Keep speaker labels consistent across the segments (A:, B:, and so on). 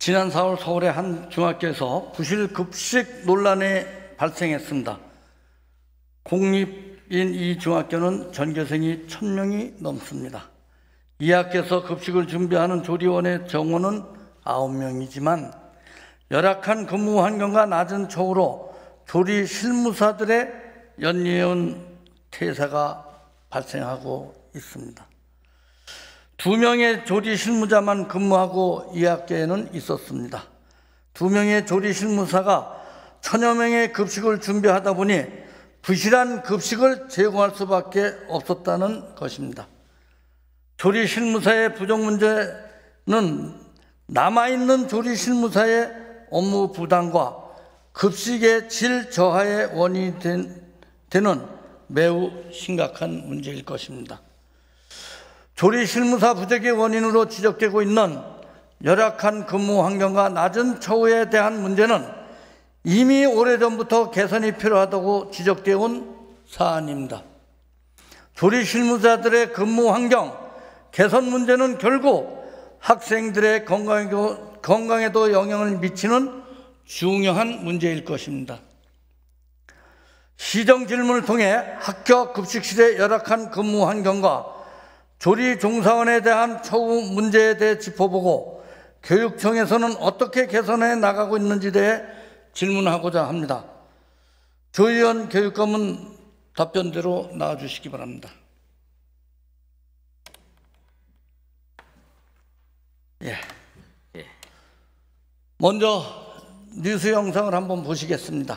A: 지난 4월 서울의 한 중학교에서 부실 급식 논란이 발생했습니다. 공립인 이 중학교는 전교생이 1000명이 넘습니다. 이 학교에서 급식을 준비하는 조리원의 정원은 9명이지만 열악한 근무 환경과 낮은 처우로 조리 실무사들의 연이은 퇴사가 발생하고 있습니다. 2명의 조리 실무자만 근무하고 이 학교에는 있었습니다. 2명의 조리 실무사가 1000여 명의 급식을 준비하다 보니 부실한 급식을 제공할 수밖에 없었다는 것입니다. 조리 실무사의 부족 문제는 남아있는 조리 실무사의 업무 부담과 급식의 질 저하의 원인이 되는 매우 심각한 문제일 것입니다. 조리 실무사 부족의 원인으로 지적되고 있는 열악한 근무 환경과 낮은 처우에 대한 문제는 이미 오래전부터 개선이 필요하다고 지적되어 온 사안입니다. 조리 실무자들의 근무 환경 개선 문제는 결국 학생들의 건강에도 영향을 미치는 중요한 문제일 것입니다. 시정 질문을 통해 학교 급식실의 열악한 근무 환경과 조리 종사원에 대한 처우 문제에 대해 짚어보고 교육청에서는 어떻게 개선해 나가고 있는지에 대해 질문하고자 합니다. 조희연 교육감은 답변대로 나와주시기 바랍니다. 먼저 뉴스 영상을 한번 보시겠습니다.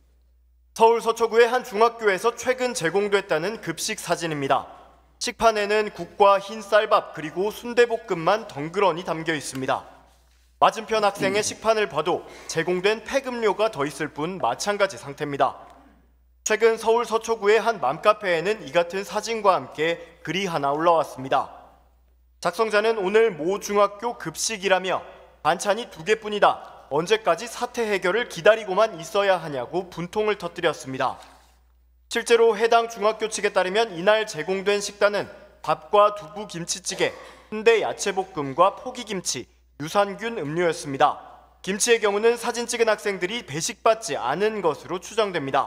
B: 서울 서초구의 한 중학교에서 최근 제공됐다는 급식 사진입니다. 식판에는 국과 흰 쌀밥 그리고 순대볶음만 덩그러니 담겨 있습니다. 맞은편 학생의 식판을 봐도 제공된 폐급료가 더 있을 뿐 마찬가지 상태입니다. 최근 서울 서초구의 한 맘카페에는 이 같은 사진과 함께 글이 하나 올라왔습니다. 작성자는 오늘 모 중학교 급식이라며 반찬이 2개뿐이다. 언제까지 사태 해결을 기다리고만 있어야 하냐고 분통을 터뜨렸습니다. 실제로 해당 중학교 측에 따르면 이날 제공된 식단은 밥과 두부 김치찌개, 순대 야채볶음과 포기김치, 유산균 음료였습니다. 김치의 경우는 사진 찍은 학생들이 배식받지 않은 것으로 추정됩니다.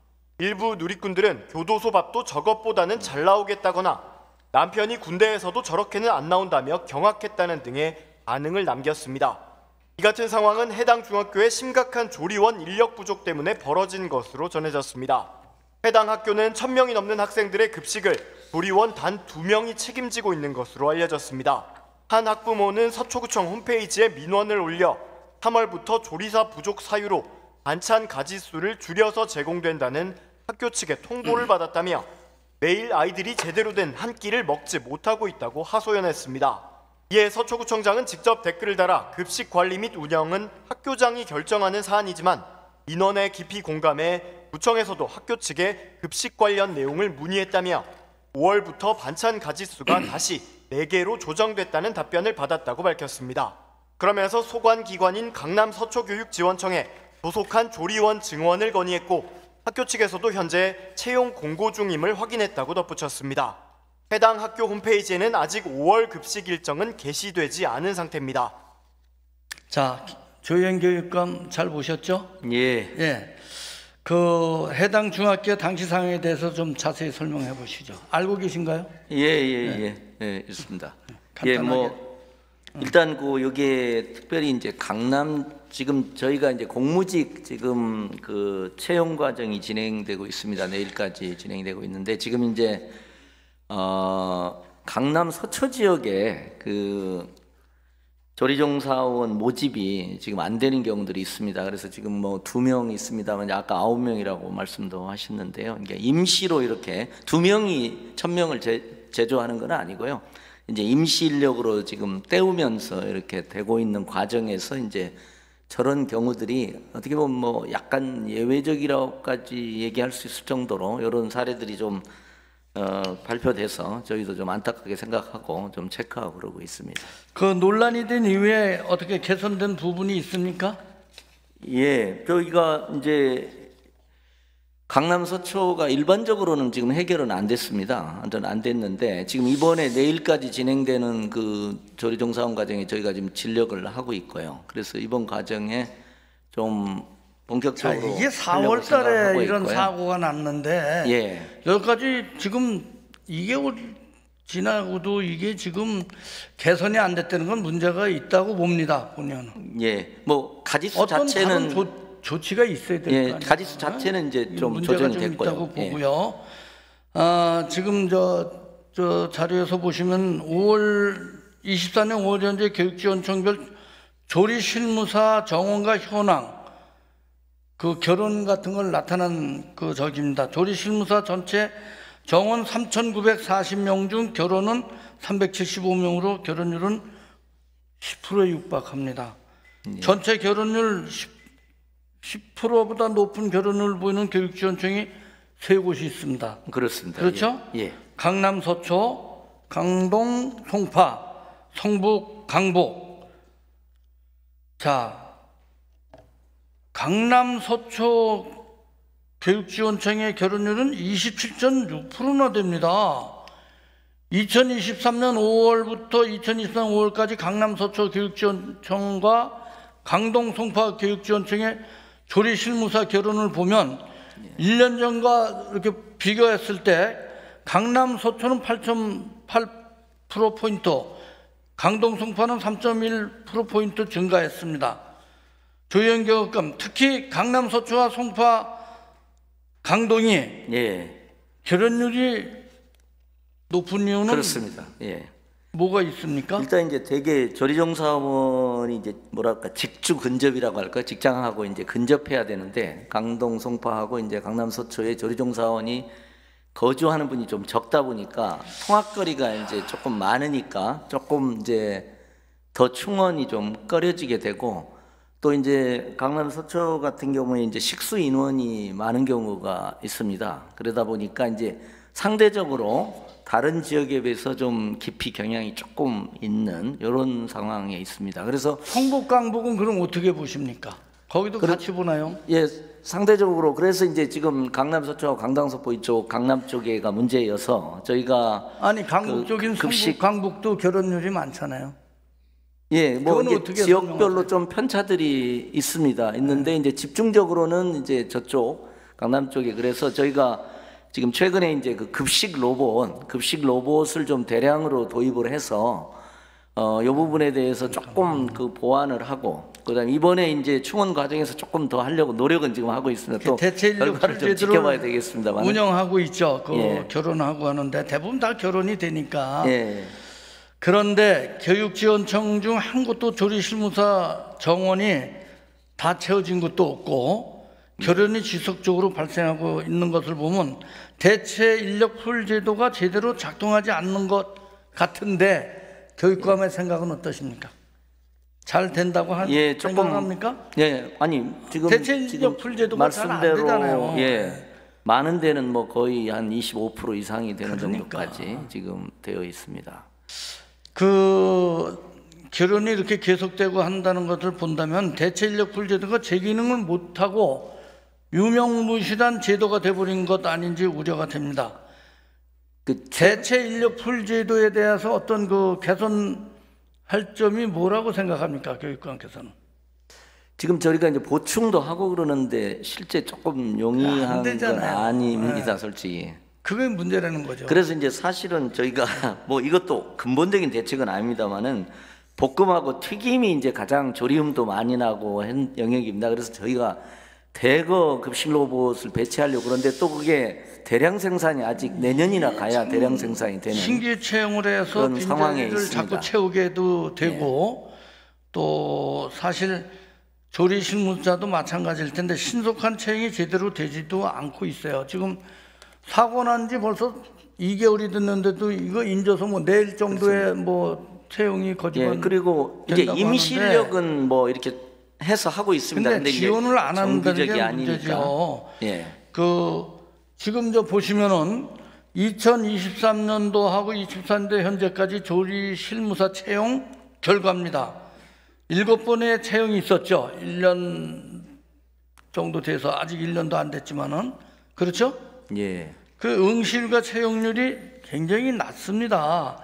B: 일부 누리꾼들은 교도소 밥도 저것보다는 잘 나오겠다거나 남편이 군대에서도 저렇게는 안 나온다며 경악했다는 등의 반응을 남겼습니다. 이 같은 상황은 해당 중학교의 심각한 조리원 인력 부족 때문에 벌어진 것으로 전해졌습니다. 해당 학교는 1000명이 넘는 학생들의 급식을 조리원 단 2명이 책임지고 있는 것으로 알려졌습니다. 한 학부모는 서초구청 홈페이지에 민원을 올려 3월부터 조리사 부족 사유로 반찬 가짓수를 줄여서 제공된다는 학교 측의 통보를 받았다며 매일 아이들이 제대로 된 한 끼를 먹지 못하고 있다고 하소연했습니다. 이에 서초구청장은 직접 댓글을 달아 급식 관리 및 운영은 학교장이 결정하는 사안이지만 민원에 깊이 공감해 구청에서도 학교 측에 급식 관련 내용을 문의했다며 5월부터 반찬 가짓수가 다시 4개로 조정됐다는 답변을 받았다고 밝혔습니다. 그러면서 소관기관인 강남 서초교육지원청에 소속한 조리원 증원을 건의했고 학교 측에서도 현재 채용 공고 중임을 확인했다고 덧붙였습니다. 해당 학교 홈페이지에는 아직 5월 급식 일정은 게시되지 않은 상태입니다.
A: 자, 조희연 교육감 잘 보셨죠?
C: 예.
A: 그 해당 중학교 당시 상황에 대해서 좀 자세히 설명해 보시죠. 알고 계신가요?
C: 예, 있습니다. 일단 여기에 특별히 이제 강남 지금 저희가 이제 공무직 지금 그 채용 과정이 진행되고 있습니다. 내일까지 진행되고 있는데 지금 이제 강남 서초 지역에 그 조리종사원 모집이 지금 안 되는 경우들이 있습니다. 그래서 지금 2명 있습니다만 아까 9명이라고 말씀도 하셨는데요. 그러니까 임시로 이렇게 2명이 1000명을 제조하는 건 아니고요. 이제 임시 인력으로 지금 때우면서 이렇게 되고 있는 과정에서 이제 저런 경우들이 어떻게 보면 약간 예외적이라고까지 얘기할 수 있을 정도로 이런 사례들이 좀 발표돼서 저희도 좀 안타깝게 생각하고 좀 체크하고 그러고 있습니다.
A: 그 논란이 된 이후에 어떻게 개선된 부분이 있습니까?
C: 예, 저희가 이제 강남 서초가 일반적으로는 지금 해결은 안 됐습니다. 완전 안 됐는데 지금 이번에 내일까지 진행되는 그 조리종사원 과정에 저희가 지금 진력을 하고 있고요. 그래서 이번 과정에 좀
A: 자,
C: 본격적으로
A: 이게
C: 하려고
A: 4월
C: 생각하고
A: 달에 이런
C: 있고요.
A: 사고가 났는데
C: 예.
A: 여기까지 지금 2개월 지나고도 이게 지금 개선이 안 됐다는 건 문제가 있다고 봅니다. 보면
C: 예. 뭐 가지수
A: 어떤
C: 자체는
A: 다른 조치가 있어야 될 거
C: 예,
A: 아니에요.
C: 가지수 자체는 이제 좀
A: 문제가
C: 조정이
A: 좀
C: 됐고요.
A: 있다고
C: 예.
A: 보고요. 지금 저 자료에서 보시면 24년 5월 현재 교육지원청별 조리 실무사 정원과 현황 그 결혼 같은 걸 나타난 그 저기입니다. 조리 실무사 전체 정원 3,940명 중 결혼은 375명으로 결혼율은 10%에 육박합니다. 전체 결혼율 10%보다 높은 결혼을 보이는 교육지원청이 3곳이 있습니다.
C: 그렇습니다.
A: 그렇죠?
C: 예.
A: 강남 서초, 강동 송파, 성북 강북. 자, 강남 서초 교육지원청의 결혼율은 27.6%나 됩니다. 2023년 5월부터 2024년 5월까지 강남 서초 교육지원청과 강동 송파 교육지원청의 조리 실무사 결혼을 보면 1년 전과 이렇게 비교했을 때 강남 서초는 8.8%포인트, 강동 송파는 3.1%포인트 증가했습니다. 조연교육감, 특히 강남 서초와 송파 강동이
C: 예.
A: 결혼율이 높은 이유는
C: 그렇습니다. 예.
A: 뭐가 있습니까?
C: 일단 이제 대개 조리종사원이 이제 뭐랄까 직주 근접이라고 할까, 직장하고 이제 근접해야 되는데 강동 송파하고 이제 강남 서초에 조리종사원이 거주하는 분이 좀 적다 보니까 통학거리가 이제 조금 많으니까 조금 이제 더 충원이 좀 꺼려지게 되고, 또 이제 강남 서초 같은 경우에 이제 식수 인원이 많은 경우가 있습니다. 그러다 보니까 이제 상대적으로 다른 지역에 비해서 좀 깊이 경향이 조금 있는 이런 상황에 있습니다. 그래서
A: 성북 강북은 그럼 어떻게 보십니까? 거기도 같이 보나요?
C: 예, 상대적으로 그래서 이제 지금 강남 서초하고 강당 서포 이쪽 강남 쪽에가 문제여서 저희가
A: 아니 강북 쪽인
C: 급식-
A: 성북 강북도 결혼율이 많잖아요.
C: 예, 뭐
A: 그건
C: 이게
A: 어떻게
C: 지역별로 좀 편차들이 있습니다. 있는데 이제 집중적으로는 이제 저쪽 강남 쪽에, 그래서 저희가 지금 최근에 이제 그 급식 로봇을 좀 대량으로 도입을 해서 이 부분에 대해서 조금 그 보완을 하고, 그다음에 이번에 이제 충원 과정에서 조금 더 하려고 노력은 지금 하고 있습니다. 또
A: 대체 인력
C: 결과를 좀
A: 제도를
C: 지켜봐야 되겠습니다만.
A: 운영하고 있죠. 그
C: 예.
A: 결혼하고 하는데 대부분 다 결혼이 되니까.
C: 예.
A: 그런데 교육지원청 중 한 곳도 조리실무사 정원이 다 채워진 것도 없고 결혼이 지속적으로 발생하고 있는 것을 보면 대체 인력풀 제도가 제대로 작동하지 않는 것 같은데 교육감의 생각은 어떠십니까? 잘 된다고
C: 예, 조금-
A: 생각합니까?
C: 예, 아니 지금
A: 대체 인력풀 제도가 잘 안
C: 말씀대로
A: 되잖아요.
C: 예, 많은 데는 뭐 거의 한 25% 이상이 되는
A: 그러니까.
C: 정도까지 지금 되어 있습니다.
A: 그 결혼이 이렇게 계속되고 한다는 것을 본다면 대체 인력풀 제도가 제 기능을 못하고 유명무실한 제도가 돼버린 것 아닌지 우려가 됩니다.
C: 그
A: 대체 인력풀 제도에 대해서 어떤 그 개선할 점이 뭐라고 생각합니까, 교육감께서는?
C: 지금 저희가 이제 보충도 하고 그러는데 실제 조금
A: 안
C: 용이한 건
A: 되잖아요.
C: 아닙니다, 솔직히.
A: 그게 문제라는 거죠.
C: 그래서 이제 사실은 저희가 뭐 이것도 근본적인 대책은 아닙니다만은 볶음하고 튀김이 이제 가장 조리음도 많이 나고 한 영역입니다. 그래서 저희가 대거 급식 로봇을 배치하려고, 그런데 또 그게 대량 생산이 아직 내년이나 가야 대량 생산이 되는
A: 신규 채용을 해서
C: 그런 상황에
A: 빈자리를
C: 있습니다.
A: 자꾸 채우게도 되고 또 사실 조리 실무자도 마찬가지일 텐데 신속한 채용이 제대로 되지도 않고 있어요. 지금 사고 난 지 벌써 2개월이 됐는데도 이거 인저서 뭐 내일 정도에 뭐 채용이 거짓말.
C: 예, 그리고 이제
A: 된다고
C: 임시
A: 하는데
C: 인력은 뭐 이렇게 해서 하고 있습니다.
A: 근데
C: 이게
A: 지원을 안 한다는
C: 정기적이
A: 게
C: 아니니까.
A: 문제죠.
C: 예.
A: 그 지금 저 보시면은 2023년도하고 24년도 현재까지 조리 실무사 채용 결과입니다. 7번의 채용이 있었죠. 1년 정도 돼서 아직 1년도 안 됐지만은 그렇죠?
C: 예.
A: 그 응시율과 채용률이 굉장히 낮습니다.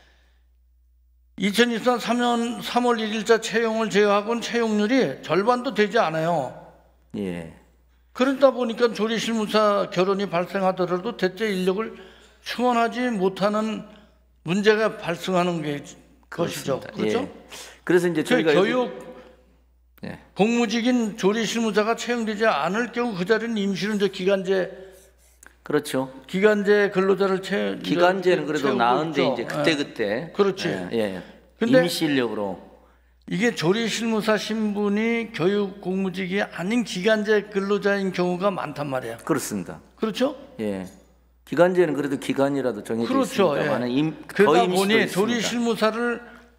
A: 2023년 3월 1일자 채용을 제외하고는 채용률이 절반도 되지 않아요.
C: 예.
A: 그러다 보니까 조리실무사 결혼이 발생하더라도 대체 인력을 충원하지 못하는 문제가 발생하는 게 것이죠. 그렇죠?
C: 예. 그래서 이제 저희가
A: 교육
C: 예.
A: 공무직인 조리실무자가 채용되지 않을 경우 그 자리는 임시로 이제
C: 그렇죠.
A: 기간제 근로자를
C: 기간제는 그래도
A: 채우고
C: 나은데
A: 있죠.
C: 이제 그때
A: 그렇지.
C: 예.
A: 근데
C: 임시 인력으로
A: 이게 조리실무사 신분이 교육 공무직이 아닌 기간제 근로자인 경우가 많단 말이에요.
C: 그렇습니다.
A: 그렇죠?
C: 예. 기간제는 그래도 기간이라도 정해져
A: 그렇죠.
C: 있습니다만
A: 그러다
C: 거의 임시도
A: 보니
C: 있습니다.
A: 조리실무사를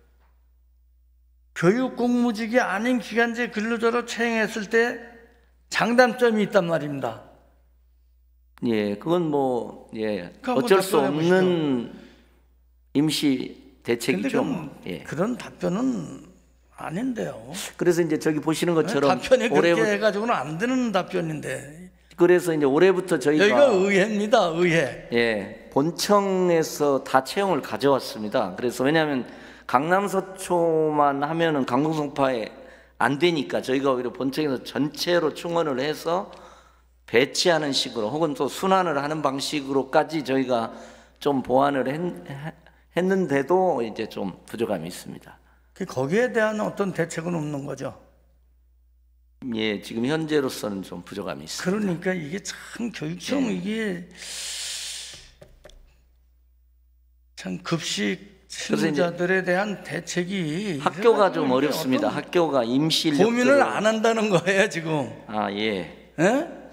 A: 교육 공무직이 아닌 기간제 근로자로 채용했을 때 장단점이 있단 말입니다.
C: 예, 그건 뭐 예,
A: 한번
C: 어쩔 수
A: 답변해
C: 없는 임시 대책이죠. 예.
A: 그런 답변은 아닌데요.
C: 그래서 이제 저기 보시는 것처럼
A: 답변이 그렇게
C: 올해부터
A: 해가지고는 안 되는 답변인데
C: 그래서 이제 올해부터 저희가
A: 여기가 의회입니다. 의회.
C: 예, 본청에서 다 채용을 가져왔습니다. 그래서 왜냐하면 강남 서초만 하면은 강동성파에 안 되니까 저희가 오히려 본청에서 전체로 충원을 해서 배치하는 식으로 혹은 또 순환을 하는 방식으로까지 저희가 좀 보완을 했는데도 이제 좀 부족함이 있습니다.
A: 거기에 대한 어떤 대책은 없는 거죠.
C: 예, 지금 현재로서는 좀 부족함이 있습니다.
A: 그러니까 이게 참 교육청 이게 참 급식 실무자들에 대한 대책이
C: 학교가 좀 어렵습니다. 학교가 임시 인력들을
A: 고민을 안 한다는 거예요 지금.
C: 아 예.
A: 예?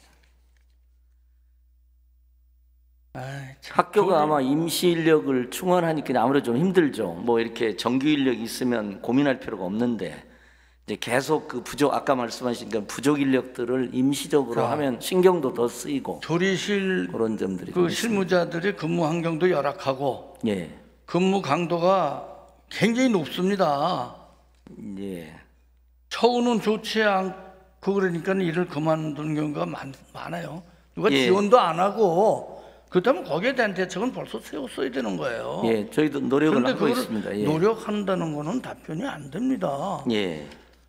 C: 학교가 아마 임시 인력을 충원하니까 아무래도 좀 힘들죠. 뭐 이렇게 정규 인력이 있으면 고민할 필요가 없는데 이제 계속 그 부족 아까 말씀하신 그 부족 인력들을 임시적으로 하면 신경도 더 쓰이고
A: 조리실
C: 그런 점들이
A: 그 실무자들의 근무 환경도 열악하고
C: 예.
A: 근무 강도가 굉장히 높습니다.
C: 예.
A: 처우는 좋지 않고 그러니까 일을 그만두는 경우가 많아요. 누가
C: 예.
A: 지원도 안 하고 그렇다면 거기에 대한 대책은 벌써 세웠어야 되는 거예요.
C: 예, 저희도 노력을
A: 그런데
C: 하고
A: 그거를
C: 있습니다. 예.
A: 노력한다는 거는 답변이 안 됩니다.
C: 예.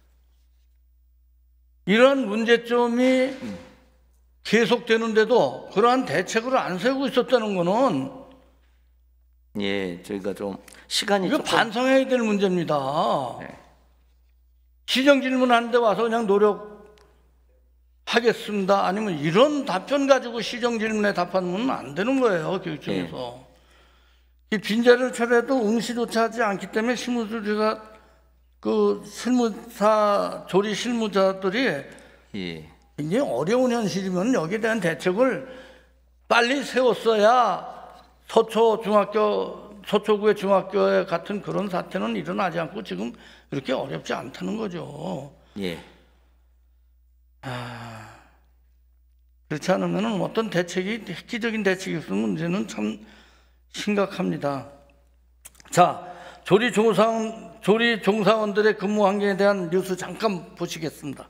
A: 이런 문제점이 계속되는데도 그러한 대책을 안 세우고 있었다는 거는
C: 예, 저희가 좀 시간이
A: 이거
C: 조금
A: 반성해야 될 문제입니다.
C: 네.
A: 시정 질문하는데 와서 그냥 노력하겠습니다. 아니면 이런 답변 가지고 시정 질문에 답하면 안 되는 거예요. 교육청에서. 이 빈자리를 차려도 응시조차 하지 않기 때문에 실무조리가 그 실무사 조리 실무자들이
C: 예.
A: 굉장히 어려운 현실이면 여기에 대한 대책을 빨리 세웠어야 서초구의 중학교에 같은 그런 사태는 일어나지 않고 지금 이렇게 어렵지 않다는 거죠.
C: 예.
A: 그렇지 않으면 어떤 대책이 획기적인 대책이 없으면 문제는 참 심각합니다. 자, 조리 종사원들의 근무 환경에 대한 뉴스 잠깐 보시겠습니다.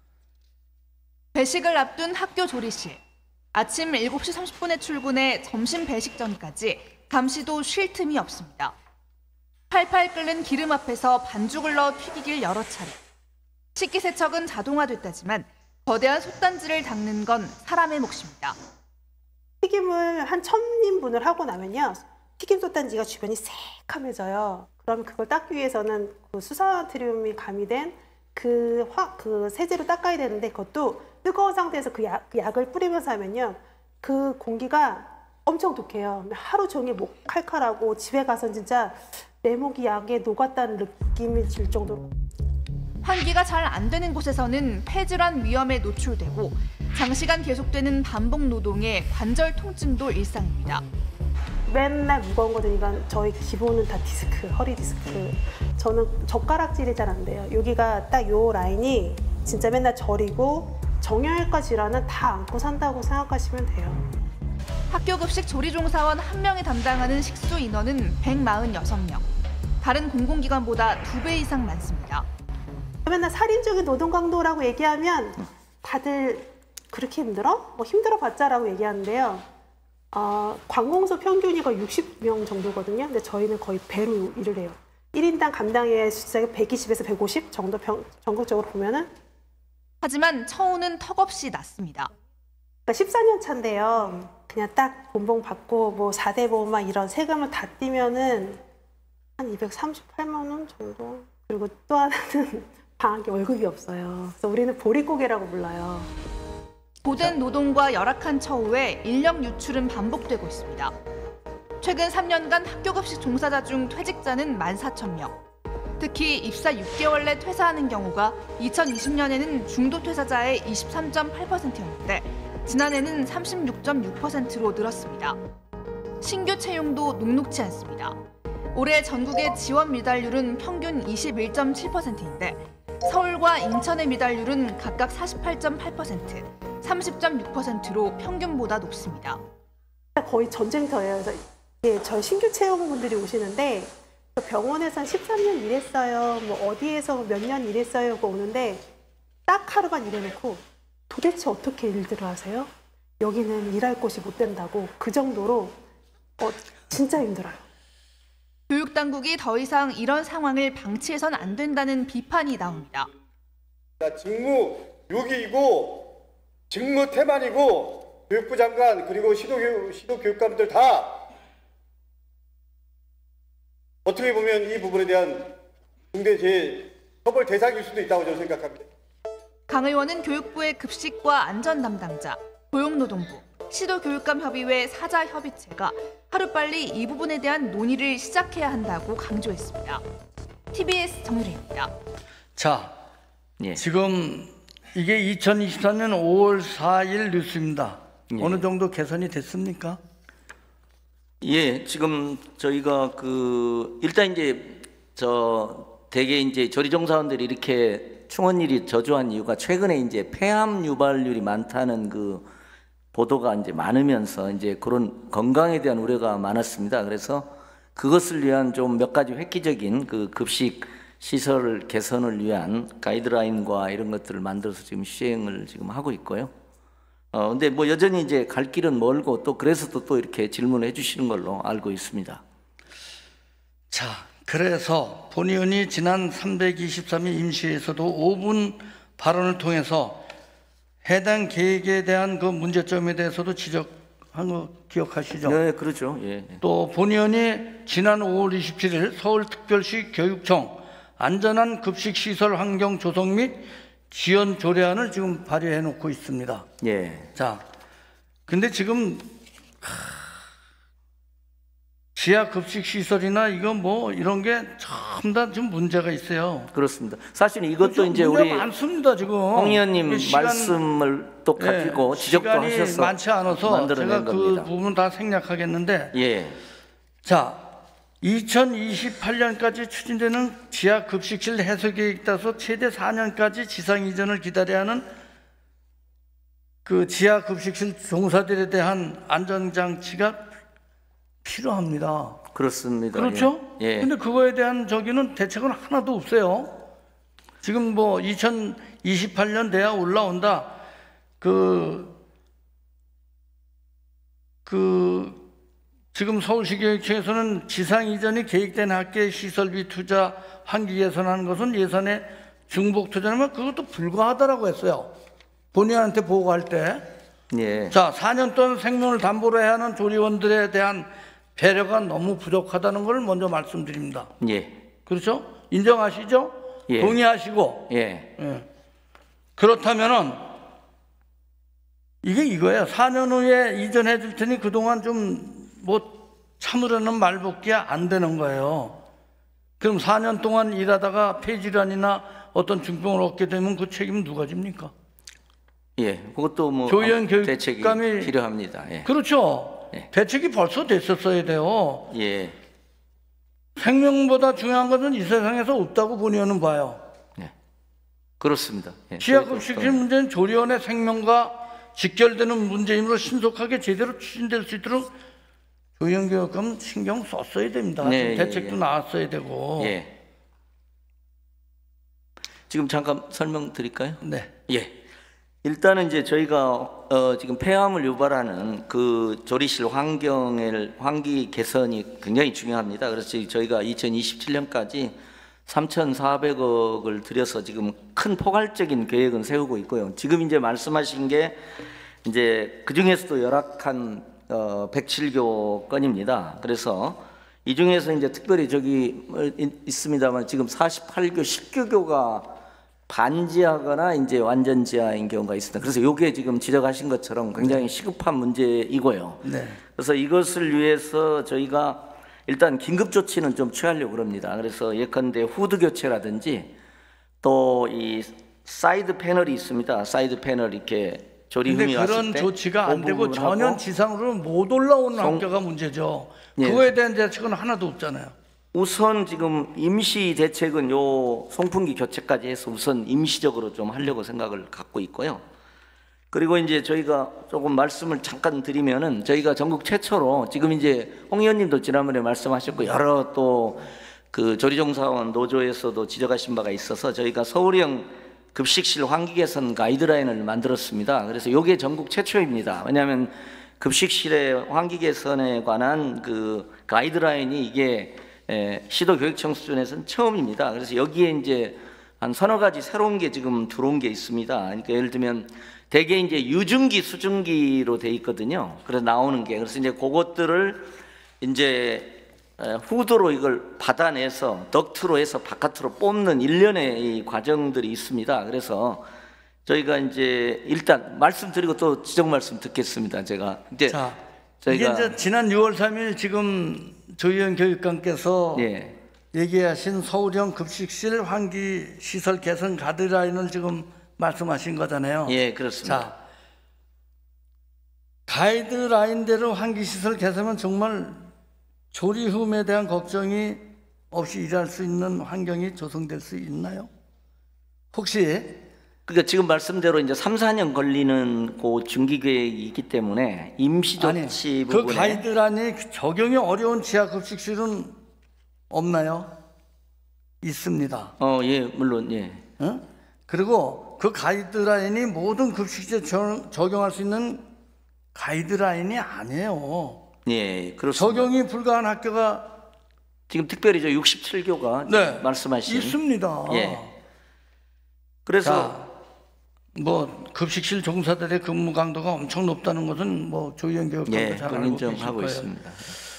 D: 배식을 앞둔 학교 조리실. 아침 7시 30분에 출근해 점심 배식 전까지 잠시도 쉴 틈이 없습니다. 팔팔 끓는 기름 앞에서 반죽을 넣어 튀기길 여러 차례. 식기세척은 자동화됐다지만 거대한 솥단지를 닦는 건 사람의 몫입니다.
E: 튀김을 한 1000인분을 하고 나면요, 튀김 솥단지가 주변이 새카매져요. 그럼 그걸 닦기 위해서는 그 수산나트륨이 가미된 그 세제로 닦아야 되는데, 그것도 뜨거운 상태에서 그 약을 뿌리면서 하면요, 그 공기가 엄청 독해요. 하루 종일 목 칼칼하고 집에 가서 진짜 내 목이 약에 녹았다는 느낌이 들 정도로.
D: 환기가 잘 안 되는 곳에서는 폐질환 위험에 노출되고 장시간 계속되는 반복 노동에 관절 통증도 일상입니다.
E: 맨날 무거운 거 드니까 저희 기본은 다 디스크, 허리 디스크. 저는 젓가락질이 잘 안 돼요. 여기가 딱 요 라인이 진짜 맨날 저리고 정형외과 질환은 다 안고 산다고 생각하시면 돼요.
D: 학교 급식 조리 종사원 1명이 담당하는 식수 인원은 146명. 다른 공공기관보다 2배 이상 많습니다.
E: 맨날 살인적인 노동 강도라고 얘기하면 다들 그렇게 힘들어? 뭐 힘들어봤자라고 얘기하는데요. 관공서 평균이 거의 60명 정도거든요. 근데 저희는 거의 배로 일을 해요. 1인당 감당의 숫자가 120에서 150 정도 전국적으로 보면은.
D: 하지만 처우는 턱없이 낮습니다.
E: 그러니까 14년 차인데요. 그냥 딱 본봉 받고 뭐 4대 보험만 이런 세금을 다 떼면은 한 238만 원 정도. 그리고 또 하나는 방학에 월급이 없어요. 그래서 우리는 보릿고개라고 불러요.
D: 고된 노동과 열악한 처우에 인력 유출은 반복되고 있습니다. 최근 3년간 학교급식 종사자 중 퇴직자는 14,000명. 특히 입사 6개월 내 퇴사하는 경우가 2020년에는 중도 퇴사자의 23.8%였는데 지난해는 36.6%로 늘었습니다. 신규 채용도 녹록지 않습니다. 올해 전국의 지원 미달률은 평균 21.7%인데 서울과 인천의 미달률은 각각 48.8%, 30.6%로 평균보다 높습니다.
E: 거의 전쟁터예요. 그래서 저희 신규 채용분들이 오시는데 병원에서 13년 일했어요. 뭐 어디에서 몇 년 일했어요. 그거 오는데 딱 하루만 일해놓고 도대체 어떻게 일들을 하세요? 여기는 일할 곳이 못 된다고 그 정도로 진짜 힘들어요.
D: 교육당국이 더 이상 이런 상황을 방치해선 안 된다는 비판이 나옵니다.
F: 직무 유기이고 직무 태만이고 교육부 장관 그리고 시도교육감들 다 어떻게 보면 이 부분에 대한 중대재해 처벌 대상일 수도 있다고 저는 생각합니다.
D: 강 의원은 교육부의 급식과 안전 담당자, 고용노동부, 시도교육감협의회 사자협의체가 하루빨리 이 부분에 대한 논의를 시작해야 한다고 강조했습니다. TBS 정유리입니다.
A: 자,
C: 예.
A: 지금 이게 2024년 5월 4일 뉴스입니다.
C: 예.
A: 어느 정도 개선이 됐습니까?
C: 예, 지금 저희가 일단 이제 대개 이제 조리종사원들이 이렇게 충원일이 저조한 이유가 최근에 이제 폐암 유발률이 많다는 보도가 이제 많으면서 이제 그런 건강에 대한 우려가 많았습니다. 그래서 그것을 위한 좀 몇 가지 획기적인 급식 시설 개선을 위한 가이드라인과 이런 것들을 만들어서 지금 시행을 지금 하고 있고요. 근데 뭐 여전히 이제 갈 길은 멀고 또 그래서 또 이렇게 질문을 해주시는 걸로 알고 있습니다.
A: 자, 그래서 본 의원이 지난 323일 임시에서도 5분 발언을 통해서 해당 계획에 대한 그 문제점에 대해서도 지적한 거 기억하시죠?
C: 네, 그렇죠. 예.
A: 또 본 의원이 지난 5월 27일 서울특별시 교육청 안전한 급식시설 환경 조성 및 지원 조례안을 지금 발의해 놓고 있습니다.
C: 예.
A: 자, 근데 지금 지하 급식 시설이나 이거 뭐 이런 게 전부 다 지금 문제가 있어요.
C: 그렇습니다. 사실 이것도
A: 그렇죠?
C: 이제
A: 문제가
C: 우리
A: 많습니다 지금.
C: 홍 의원님
A: 시간,
C: 말씀을 또 가지고 지적도
A: 시간이
C: 하셔서
A: 많지 않아서
C: 만들어낸
A: 제가
C: 겁니다.
A: 그 부분 다 생략하겠는데.
C: 예.
A: 자, 2028년까지 추진되는 지하 급식실 해소 계획에 따라서 최대 4년까지 지상 이전을 기다려야 하는 그 지하 급식실 종사들에 대한 안전장치가 필요합니다.
C: 그렇습니다.
A: 그렇죠?
C: 예.
A: 근데 그거에 대한 저기는 대책은 하나도 없어요. 지금 뭐 2028년 돼야 올라온다. 지금 서울시 교육청에서는 지상 이전이 계획된 학교의 시설비 투자 환기 개선하는 것은 예산의 중복 투자라면 그것도 불가하다라고 했어요. 본의원한테 보고할 때.
C: 예.
A: 자, 4년 동안 생명을 담보로 해야 하는 조리원들에 대한 배려가 너무 부족하다는 걸 먼저 말씀드립니다.
C: 예.
A: 그렇죠? 인정하시죠?
C: 예.
A: 동의하시고.
C: 예.
A: 예. 그렇다면은 이게 이거예요. 4년 후에 이전해 줄 테니 그동안 좀 뭐 참으려는 말밖에 안 되는 거예요. 그럼 4년 동안 일하다가 폐질환이나 어떤 중병을 얻게 되면 그 책임은 누가 집니까?
C: 예. 그것도 뭐
A: 조희연
C: 대책이
A: 교육감이
C: 필요합니다. 예.
A: 그렇죠.
C: 예.
A: 대책이 벌써 됐었어야 돼요.
C: 예.
A: 생명보다 중요한 것은 이 세상에서 없다고 본의원은 봐요.
C: 예. 그렇습니다. 예.
A: 지하급식실 문제는 조리원의 생명과 직결되는 문제이므로 신속하게 제대로 추진될 수 있도록 조희연 교육감은 신경 썼어야 됩니다.
C: 네,
A: 대책도 나왔어야 되고.
C: 예. 지금 잠깐 설명드릴까요?
A: 네.
C: 예. 일단은 이제 저희가 지금 폐암을 유발하는 그 조리실 환기 개선이 굉장히 중요합니다. 그래서 저희가 2027년까지 3,400억을 들여서 지금 큰 포괄적인 계획은 세우고 있고요. 지금 이제 말씀하신 게 이제 그 중에서도 열악한 107교 건입니다. 그래서 이 중에서 이제 특별히 저기 있습니다만 지금 48교, 10교가 반지하거나 이제 완전 지하인 경우가 있습니다. 그래서 이게 지금 지적하신 것처럼 굉장히 시급한 문제이고요.
A: 네.
C: 그래서 이것을 위해서 저희가 일단 긴급 조치는 좀 취하려고 합니다. 그래서 예컨대 후드 교체라든지 또 이 사이드 패널이 있습니다. 사이드 패널 이렇게 조리흠이
A: 근데
C: 왔을
A: 그런
C: 때
A: 조치가 안
C: 그
A: 되고
C: 부분하고
A: 전혀 지상으로는 못 올라오는 학교가 문제죠.
C: 예.
A: 그거에 대한 대책은 하나도 없잖아요.
C: 우선 지금 임시 대책은 요 송풍기 교체까지 해서 우선 임시적으로 좀 하려고 생각을 갖고 있고요. 그리고 이제 저희가 조금 말씀을 잠깐 드리면은 저희가 전국 최초로 지금 이제 홍 의원님도 지난번에 말씀하셨고 여러 또 그 조리종사원 노조에서도 지적하신 바가 있어서 저희가 서울형 급식실 환기 개선 가이드라인을 만들었습니다. 그래서 이게 전국 최초입니다. 왜냐하면 급식실의 환기 개선에 관한 그 가이드라인이 이게 시도교육청 수준에서는 처음입니다. 그래서 여기에 이제 한 서너 가지 새로운 게 지금 들어온 게 있습니다. 그러니까 예를 들면 대개 이제 유증기, 수증기로 돼 있거든요. 그래서 나오는 게 그래서 이제 그것들을 이제 후드로 이걸 받아내서 덕트로 해서 바깥으로 뽑는 일련의 이 과정들이 있습니다. 그래서 저희가 이제 일단 말씀드리고 또 지적 말씀 듣겠습니다. 제가 이제
A: 자,
C: 저희가
A: 이게 이제 지난 6월 3일 지금 조희연 교육감께서
C: 예.
A: 얘기하신 서울형 급식실 환기 시설 개선 가이드라인을 지금 말씀하신 거잖아요.
C: 예, 그렇습니다.
A: 자, 가이드라인대로 환기 시설 개선은 정말 조리흠에 대한 걱정이 없이 일할 수 있는 환경이 조성될 수 있나요? 혹시
C: 그러니까 지금 말씀대로 이제 3, 4년 걸리는 그 중기 계획이 있기 때문에 임시 조치
A: 그
C: 부분에
A: 가이드라인이 적용이 어려운 지하 급식실은 없나요? 있습니다.
C: 예, 물론 예.
A: 어? 그리고 그 가이드라인이 모든 급식실에 적용할 수 있는 가이드라인이 아니에요.
C: 예, 그렇습니다.
A: 적용이 불가한 학교가
C: 지금 특별히 저 67교가
A: 네,
C: 말씀하신
A: 있습니다.
C: 예. 그래서
A: 자, 뭐 급식실 종사들의 근무 강도가 엄청 높다는 것은 뭐 조희연 교육감도
C: 예,
A: 잘 알고 계실
C: 인정하고
A: 거예요.
C: 있습니다.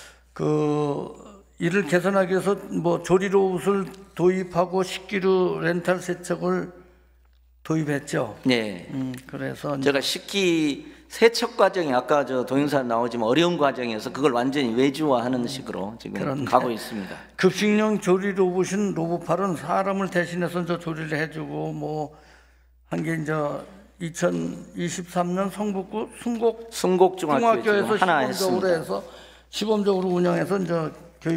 A: 그 이를 개선하기 위해서 뭐 조리로봇을 도입하고 식기류 렌탈 세척을 도입했죠.
C: 예.
A: 그래서 이제
C: 제가 식기 세척 과정이 아까 저 동영상 나오지만 어려운 과정에서 그걸 완전히 외주화하는 식으로 지금
A: 그런데
C: 가고 있습니다.
A: 급식용 조리 로봇인 로봇팔은 사람을 대신해서 저 조리를 해주고 뭐 한 게 이제 2023년 성북구
C: 순곡중학교에 지금
A: 중학교에서
C: 하나
A: 시범적으로
C: 했습니다.
A: 해서 시범적으로 운영해서 이제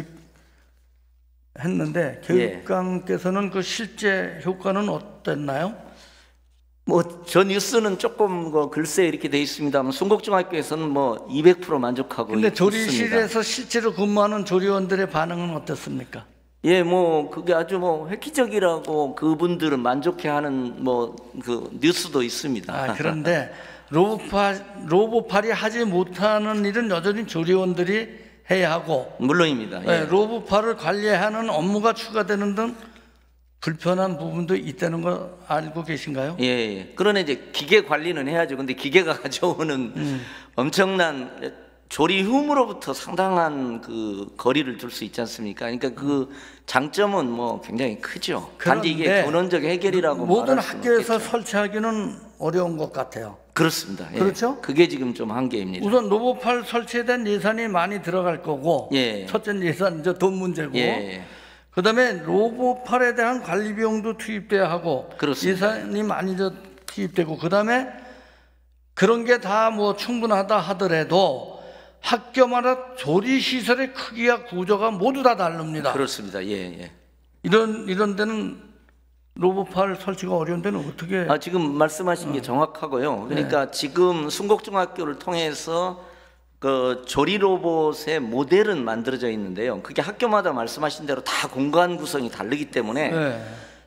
A: 교육했는데 교육감께서는 그 실제 효과는 어땠나요?
C: 뭐 저 뉴스는 조금 글쎄 이렇게 돼 있습니다만 순곡중학교에서는 뭐 200% 만족하고
A: 근데
C: 있습니다.
A: 조리실에서 실제로 근무하는 조리원들의 반응은 어땠습니까?
C: 예, 뭐 그게 아주 뭐 획기적이라고 그분들은 만족해하는 뭐 그 뉴스도 있습니다.
A: 아, 그런데 로봇팔이 하지 못하는 일은 여전히 조리원들이 해야 하고
C: 물론입니다. 예.
A: 네, 로봇팔을 관리하는 업무가 추가되는 등 불편한 부분도 있다는 거 알고 계신가요?
C: 예, 예. 그러나 이제 기계 관리는 해야죠. 근데 기계가 가져오는 엄청난 조리흠으로부터 상당한 그 거리를 둘 수 있지 않습니까? 그러니까 그 장점은 뭐 굉장히 크죠. 단지 이게
A: 그런데
C: 근원적 해결이라고
A: 모든
C: 말할 수는
A: 학교에서
C: 없겠죠.
A: 설치하기는 어려운 것 같아요.
C: 그렇습니다. 예.
A: 그렇죠?
C: 그게 지금 좀 한계입니다.
A: 우선 로봇팔 설치에 대한 예산이 많이 들어갈 거고
C: 예.
A: 첫째 예산 이제 돈 문제고
C: 예.
A: 그다음에 로봇팔에 대한 관리 비용도 투입돼야 하고
C: 그렇습니다.
A: 예산이 많이 투입되고 그다음에 그런 게 다 뭐 충분하다 하더라도 학교마다 조리 시설의 크기와 구조가 모두 다 다릅니다.
C: 그렇습니다. 예, 예.
A: 이런 데는 로봇팔 설치가 어려운 데는 어떻게?
C: 지금 말씀하신 게 정확하고요. 그러니까 지금 순곡중학교를 통해서 그 조리 로봇의 모델은 만들어져 있는데요. 그게 학교마다 말씀하신 대로 다 공간 구성이 다르기 때문에
A: 네.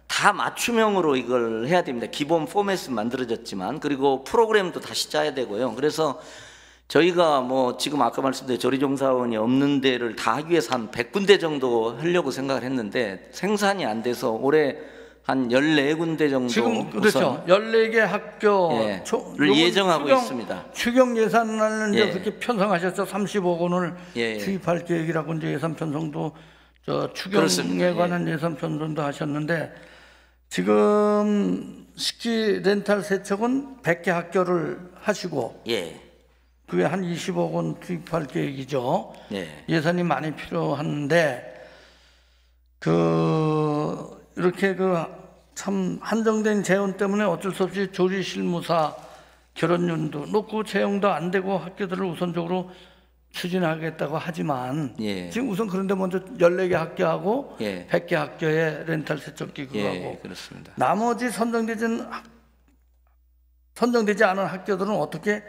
C: 다 맞춤형으로 이걸 해야 됩니다. 기본 포맷은 만들어졌지만, 그리고 프로그램도 다시 짜야 되고요. 그래서 저희가 뭐 지금 아까 말씀드린 조리종사원이 없는 데를 다 하기 위해서 한 100군데 정도 하려고 생각을 했는데 생산이 안 돼서 올해 한 14군데 정도
A: 지금 그렇죠. 14개 학교를
C: 예정하고 있습니다.
A: 추경 예산을 이제
C: 예.
A: 그렇게 편성하셨죠. 30억 원을
C: 예.
A: 투입할 계획이라고 이제 예산 편성도 추경에
C: 그렇습니다.
A: 관한 예산 편성도 하셨는데 지금 식기 렌탈 세척은 100개 학교를 하시고
C: 예.
A: 그게 한 20억 원 투입할 계획이죠.
C: 예.
A: 예산이 많이 필요한데 이렇게 참 한정된 재원 때문에 어쩔 수 없이 조리 실무사 결혼연도 놓고 채용도 안 되고 학교들을 우선적으로 추진하겠다고 하지만
C: 예.
A: 지금 우선 그런데 먼저 14개 학교하고
C: 예.
A: 100개 학교에 렌탈 세척기 그거하고
C: 예, 그렇습니다.
A: 나머지 선정되지 않은 학교들은 어떻게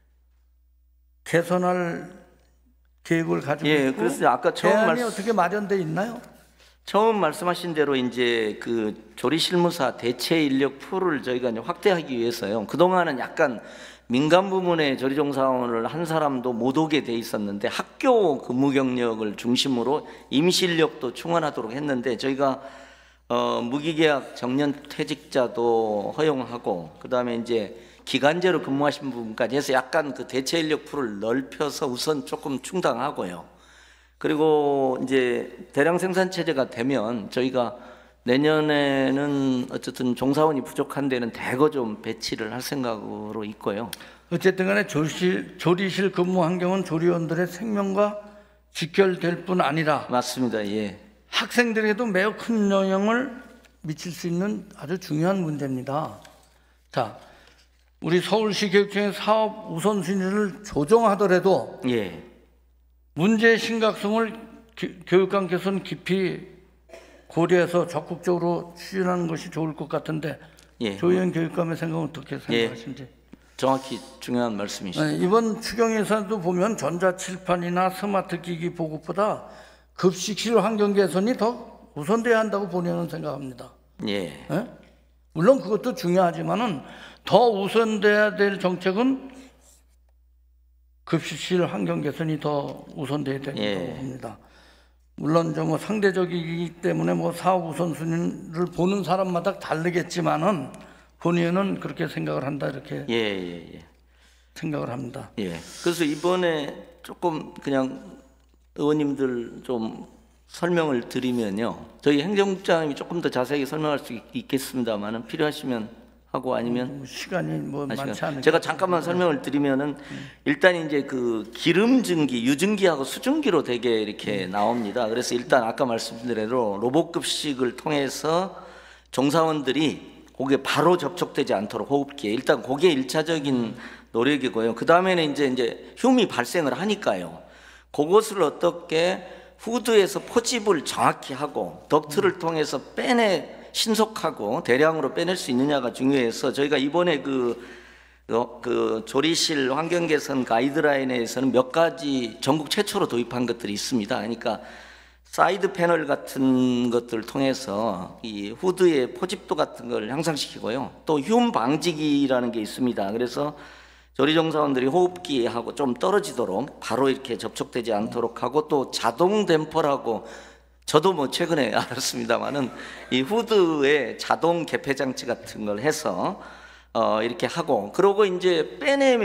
A: 개선할 계획을 가지고
C: 예,
A: 있고
C: 그래서 아까 처음
A: 대안이 어떻게 마련돼 있나요?
C: 처음 말씀하신 대로 이제 그 조리 실무사 대체 인력 풀을 저희가 이제 확대하기 위해서요. 그동안은 약간 민간 부문에 조리종사원을 한 사람도 못 오게 돼 있었는데 학교 근무 경력을 중심으로 임시 인력도 충원하도록 했는데 저희가 무기계약 정년 퇴직자도 허용하고 그다음에 이제 기간제로 근무하신 부분까지 해서 약간 그 대체 인력 풀을 넓혀서 우선 조금 충당하고요. 그리고 이제 대량 생산 체제가 되면 저희가 내년에는 어쨌든 종사원이 부족한 데는 대거 좀 배치를 할 생각으로 있고요.
A: 어쨌든 간에 조리실 근무 환경은 조리원들의 생명과 직결될 뿐 아니라
C: 맞습니다. 예.
A: 학생들에게도 매우 큰 영향을 미칠 수 있는 아주 중요한 문제입니다. 자, 우리 서울시 교육청의 사업 우선순위를 조정하더라도
C: 예.
A: 문제의 심각성을 교육감께서는 깊이 고려해서 적극적으로 추진하는 것이 좋을 것 같은데
C: 예.
A: 조희연 교육감의 생각은 어떻게 생각하시는지?
C: 정확히 중요한 말씀이시죠.
A: 이번 추경 예산도 보면 전자칠판이나 스마트 기기 보급보다 급식실 환경 개선이 더 우선돼야 한다고 본인은 생각합니다.
C: 예.
A: 예? 물론 그것도 중요하지만은 더 우선돼야 될 정책은 급식실 환경 개선이 더 우선돼야 된다고
C: 예.
A: 봅니다. 물론 뭐 상대적이기 때문에 뭐 사업 우선순위를 보는 사람마다 다르겠지만은 본인은 그렇게 생각을 한다 이렇게
C: 예.
A: 생각을 합니다.
C: 예. 그래서 이번에 조금 그냥 의원님들 좀 설명을 드리면요. 저희 행정국장님이 조금 더 자세히 설명할 수 있겠습니다만은 필요하시면 하고 아니면
A: 시간이 뭐 많지 않으니까
C: 제가 잠깐만 설명을 드리면은 일단 이제 그 기름 증기, 유증기하고 수증기로 되게 이렇게 나옵니다. 그래서 일단 아까 말씀드린 대로 로봇 급식을 통해서 종사원들이 거기에 바로 접촉되지 않도록 호흡기에 일단 그게 1차적인 노력이고요. 그 다음에는 이제 흉이 발생을 하니까요. 그것을 어떻게 후드에서 포집을 정확히 하고 덕트를 통해서 신속하고 대량으로 빼낼 수 있느냐가 중요해서 저희가 이번에 그 조리실 환경 개선 가이드라인에서는 몇 가지 전국 최초로 도입한 것들이 있습니다. 그러니까 사이드 패널 같은 것들을 통해서 이 후드의 포집도 같은 걸 향상시키고요. 또 흉 방지기라는 게 있습니다. 그래서 조리종사원들이 호흡기하고 좀 떨어지도록 바로 이렇게 접촉되지 않도록 하고 또 자동 댐퍼라고 저도 뭐 최근에 알았습니다만은 이 후드에 자동 개폐 장치 같은 걸 해서 이렇게 하고 그러고 이제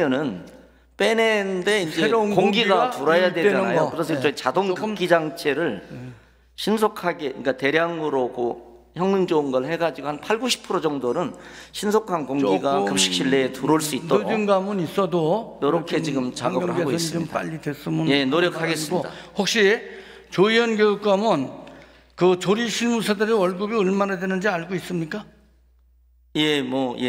C: 빼내는데 이제 공기가 들어야 되잖아요. 그래서 이제 자동 급기 장치를 신속하게 그러니까 대량으로 형능 좋은 걸 해가지고 한 80-90% 정도는 신속한 공기가 급식실 내에 들어올 수 있도록
A: 늦은 감은 있어도
C: 이렇게 지금 작업을 하고 있습니다.
A: 빨리 됐으면
C: 예, 노력하겠습니다.
A: 혹시 조희연 교육감은 그 조리 실무사들의 월급이 얼마나 되는지 알고 있습니까?
C: 예?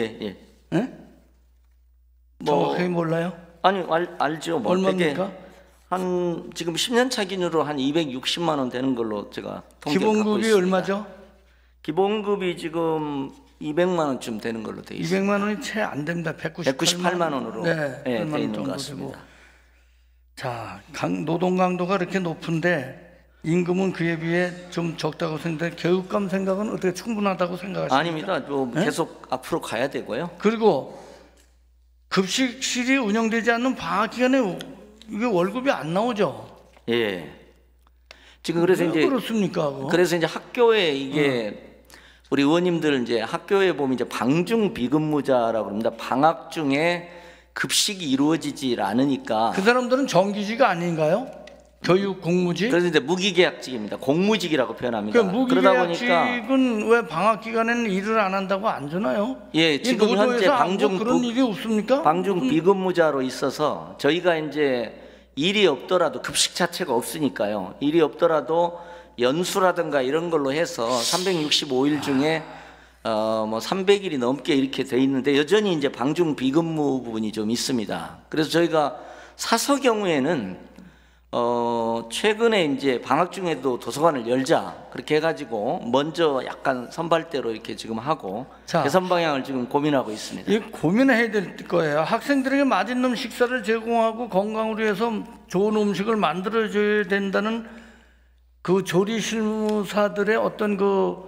A: 정확하게 몰라요?
C: 아니 알죠. 뭐
A: 얼마입니까?
C: 한 지금 10년 차 기준으로 한 260만 원 되는 걸로 제가 통계를 갖고
A: 기본급이
C: 있습니다.
A: 얼마죠?
C: 기본급이 지금 200만 원쯤 되는 걸로 돼 있습니다.
A: 200만 원이 채 안 됩니다.
C: 198만 원으로 돼 있는 것 같습니다.
A: 자, 노동 강도가 이렇게 높은데 임금은 그에 비해 좀 적다고 생각해 교육감 생각은 어떻게 충분하다고 생각하십니까?
C: 아닙니다. 좀
A: 네?
C: 계속 앞으로 가야 되고요.
A: 그리고 급식실이 운영되지 않는 방학 기간에 이게 월급이 안 나오죠.
C: 예. 지금 그래서
A: 왜
C: 이제
A: 그렇습니까? 그거?
C: 그래서 이제 학교에 이게 우리 의원님들 이제 학교에 보면 이제 방중 비근무자라고 합니다. 방학 중에 급식이 이루어지질 않으니까
A: 그 사람들은 정규직이 아닌가요? 교육 공무직?
C: 그래서 이제 무기계약직입니다. 공무직이라고 표현합니다.
A: 그
C: 그러다 보니까
A: 무기계약직은 왜 방학 기간에는 일을 안 한다고 안 주나요?
C: 예, 지금 현재
A: 노조에서 아무 그런 일이 없습니까?
C: 방중 비근무자로 있어서 저희가 이제 일이 없더라도 급식 자체가 없으니까요. 일이 없더라도 연수라든가 이런 걸로 해서 365일 중에 뭐 300일이 넘게 이렇게 돼 있는데 여전히 이제 방중 비근무 부분이 좀 있습니다. 그래서 저희가 사서 경우에는 최근에 이제 방학 중에도 도서관을 열자 그렇게 해가지고 먼저 약간 선발대로 이렇게 지금 하고
A: 자,
C: 개선 방향을 지금 고민하고 있습니다.
A: 이 고민해야 될 거예요. 학생들에게 맛있는 식사를 제공하고 건강을 위해서 좋은 음식을 만들어줘야 된다는 그 조리 실무사들의 어떤 그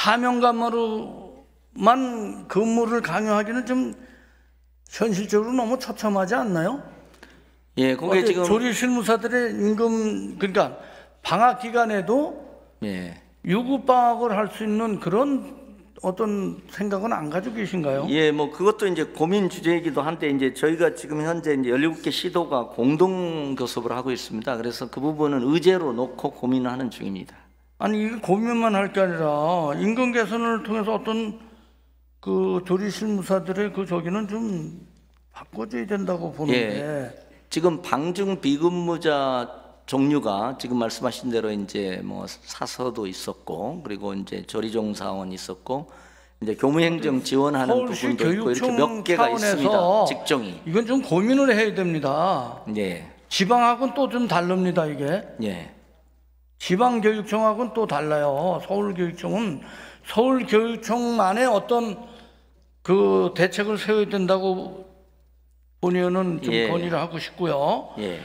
A: 사명감으로만 근무를 강요하기는 좀 현실적으로 너무 처참하지 않나요?
C: 예, 그게 지금
A: 조리 실무사들의 임금 그러니까 방학 기간에도
C: 예.
A: 유급 방학을 할 수 있는 그런 어떤 생각은 안 가지고 계신가요?
C: 예, 뭐 그것도 이제 고민 주제이기도 한데 이제 저희가 지금 현재 이제 17개 시도가 공동 교섭을 하고 있습니다. 그래서 그 부분은 의제로 놓고 고민을 하는 중입니다.
A: 아니 이게 고민만 할 게 아니라 임금 개선을 통해서 어떤 그 조리 실무사들의 그 저기는 좀 바꿔줘야 된다고 보는데.
C: 지금 방중 비근무자 종류가 지금 말씀하신 대로 이제 뭐 사서도 있었고 그리고 이제 조리종 사원 있었고 이제 교무행정 지원하는
A: 서울시
C: 부분도 있고 이렇게 몇
A: 교육청
C: 개가 있습니다.
A: 차원에서
C: 직종이.
A: 이건 좀 고민을 해야 됩니다.
C: 예.
A: 지방하고는 또 좀 다릅니다 이게.
C: 예.
A: 지방교육청하고는 또 달라요. 서울교육청은 서울교육청만의 어떤 그 대책을 세워야 된다고 본의원은 좀
C: 예.
A: 건의를 하고 싶고요.
C: 예.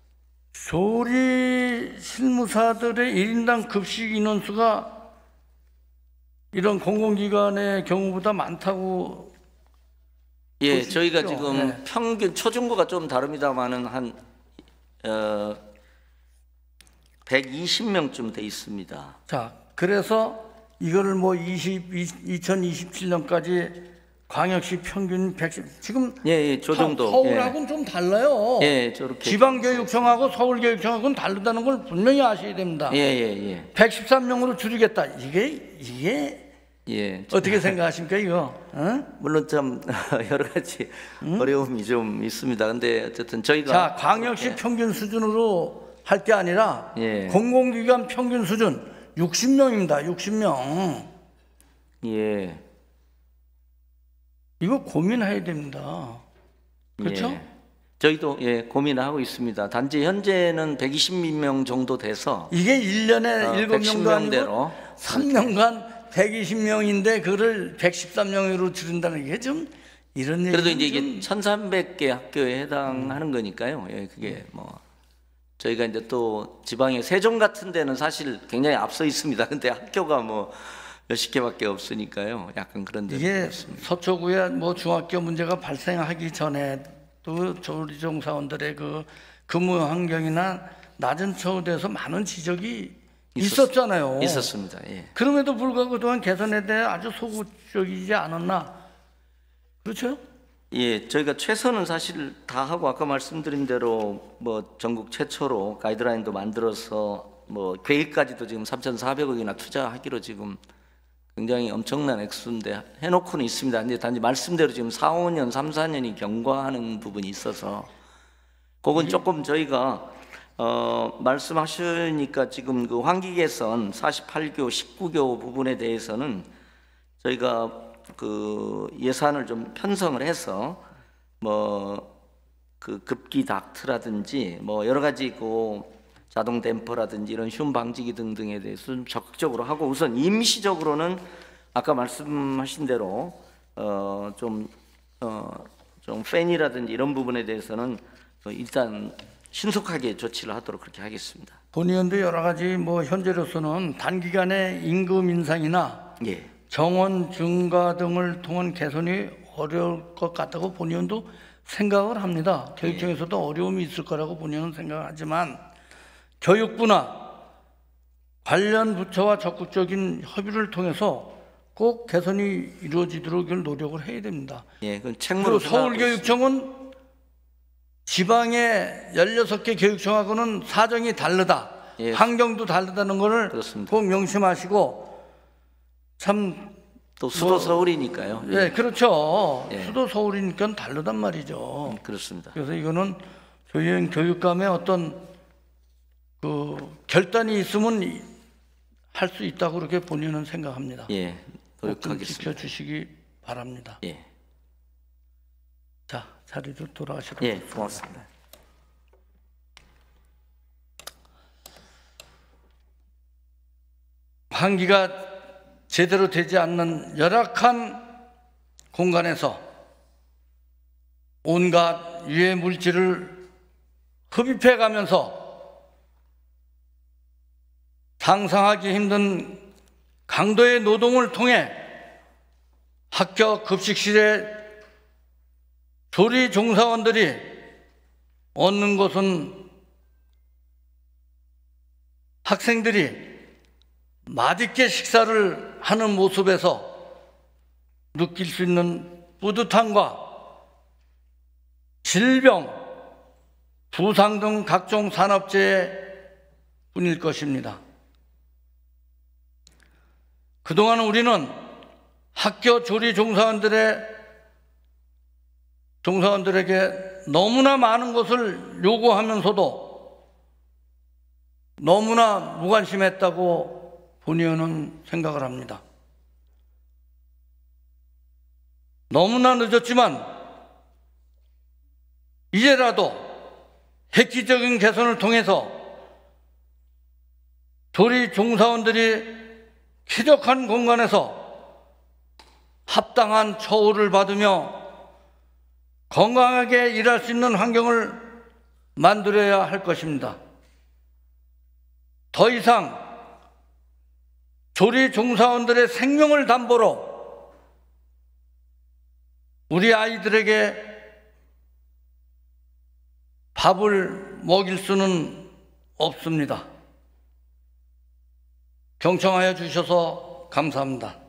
A: 조리 실무사들의 1인당 급식 인원수가 이런 공공기관의 경우보다 많다고.
C: 예,
A: 보십시오.
C: 저희가 지금
A: 네.
C: 평균 초중고가 좀 다릅니다만은 한 120명쯤 돼 있습니다.
A: 자, 그래서 이거를 뭐 2027년까지 광역시 평균 110 지금
C: 예, 저 정도.
A: 서울하고는 좀 달라요.
C: 예, 저렇게.
A: 지방교육청하고 서울교육청하고는 다르다는 걸 분명히 아셔야 됩니다.
C: 예.
A: 113명으로 줄이겠다. 이게
C: 예.
A: 어떻게 생각하십니까 이거? 어?
C: 물론 참 여러 가지 어려움이 좀 있습니다. 근데 어쨌든 저희가
A: 자, 광역시 평균 수준으로 할 게 아니라
C: 예.
A: 공공기관 평균 수준 60명입니다. 60명.
C: 예.
A: 이거 고민해야 됩니다. 그렇죠?
C: 예. 저희도 예, 고민을 하고 있습니다. 단지 현재는 120명 정도 돼서
A: 이게 1년에 7명도 아니고
C: 110명대로
A: 3년간 120명인데 그걸 113명으로 줄인다는 게 좀 이런 얘기.
C: 그래도 이제 이게 1,300개 학교에 해당하는 거니까요. 예, 그게 뭐 저희가 이제 또 지방의 세종 같은 데는 사실 굉장히 앞서 있습니다. 근데 학교가 뭐 몇십 개밖에 없으니까요. 약간 그런 데
A: 이게
C: 있습니다.
A: 서초구에 뭐 중학교 문제가 발생하기 전에 또 조리종 사원들의 그 근무 환경이나 낮은 처우대에서 많은 지적이 있었잖아요.
C: 있었습니다. 예.
A: 그럼에도 불구하고 그동안 개선에 대해 아주 소극적이지 않았나? 그렇죠?
C: 예, 저희가 최선은 사실 다 하고 아까 말씀드린 대로 뭐 전국 최초로 가이드라인도 만들어서 뭐 계획까지도 지금 3,400억이나 투자하기로 지금 굉장히 엄청난 액수인데 해놓고는 있습니다. 근데 단지 말씀대로 지금 4, 5년, 3, 4년이 경과하는 부분이 있어서 그건 조금 저희가 말씀하시니까 지금 그 환기 개선 48교, 19교 부분에 대해서는 저희가 그 예산을 좀 편성을 해서 뭐 그 급기 닥트라든지 뭐 여러 가지 그 자동 댐퍼라든지 이런 흉 방지기 등등에 대해서 좀 적극적으로 하고 우선 임시적으로는 아까 말씀하신 대로 좀 팬이라든지 이런 부분에 대해서는 일단 신속하게 조치를 하도록 그렇게 하겠습니다.
A: 본의원도 여러 가지 현재로서는 단기간에 임금 인상이나
C: 예.
A: 정원 증가 등을 통한 개선이 어려울 것 같다고 본의원도 생각을 합니다. 교육청에서도 어려움이 있을 거라고 본의원은 생각하지만 교육부나 관련 부처와 적극적인 협의를 통해서 꼭 개선이 이루어지도록 노력을 해야 됩니다.
C: 예, 그건
A: 그리고
C: 책무로 생각하고 있습니다.
A: 서울교육청은 지방의 16개 교육청하고는 사정이 다르다.
C: 예.
A: 환경도 다르다는 것을
C: 그렇습니다.
A: 꼭 명심하시고 참
C: 또 수도 서울이니까요.
A: 예, 그렇죠.
C: 예.
A: 수도 서울이니까 다르단 말이죠.
C: 그렇습니다.
A: 그래서 이거는 교육 교육감의 어떤 그 결단이 있으면 할 수 있다고 그렇게 본인은 생각합니다.
C: 예,
A: 꼭 좀
C: 노력하겠습니다.
A: 지켜주시기 바랍니다.
C: 예,
A: 자, 자리로 돌아가시도록
C: 예, 고맙습니다.
A: 환기가 제대로 되지 않는 열악한 공간에서 온갖 유해 물질을 흡입해 가면서 상상하기 힘든 강도의 노동을 통해 학교 급식실에 조리 종사원들이 얻는 것은 학생들이 맛있게 식사를 하는 모습에서 느낄 수 있는 뿌듯함과 질병, 부상 등 각종 산업재해 뿐일 것입니다. 그동안 우리는 학교 조리 종사원들에게 너무나 많은 것을 요구하면서도 너무나 무관심했다고 본의원은 생각을 합니다. 너무나 늦었지만 이제라도 획기적인 개선을 통해서 조리 종사원들이 쾌적한 공간에서 합당한 처우를 받으며 건강하게 일할 수 있는 환경을 만들어야 할 것입니다. 더 이상 조리 종사원들의 생명을 담보로 우리 아이들에게 밥을 먹일 수는 없습니다. 경청하여 주셔서 감사합니다.